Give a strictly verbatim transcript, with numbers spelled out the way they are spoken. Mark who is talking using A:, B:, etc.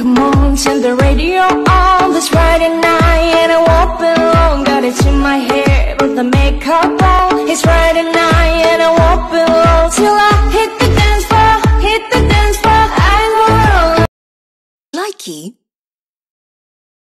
A: come on, turn the radio on this Friday night, and I won't be long. Got it in my hair, put the makeup on. It's Friday night, and I won't be long till I hit the dance floor, hit the dance floor. I will.
B: Likey